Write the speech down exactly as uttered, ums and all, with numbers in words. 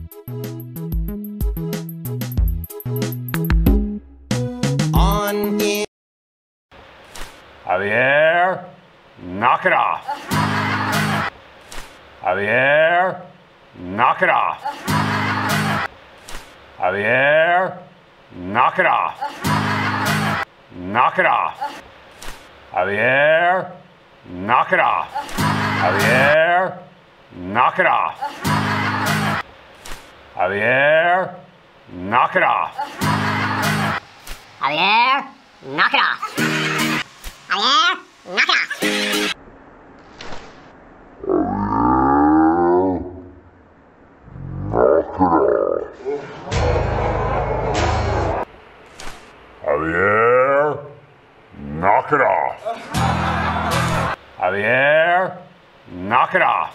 On in. Javier, knock it off. Javier, knock it off. Javier, knock it off. Knock it off. Javier, knock it off. Javier, knock it off. Javier, knock it off. Javier, knock it off. Javier, knock it off. Javier, knock it off. Javier, knock it off.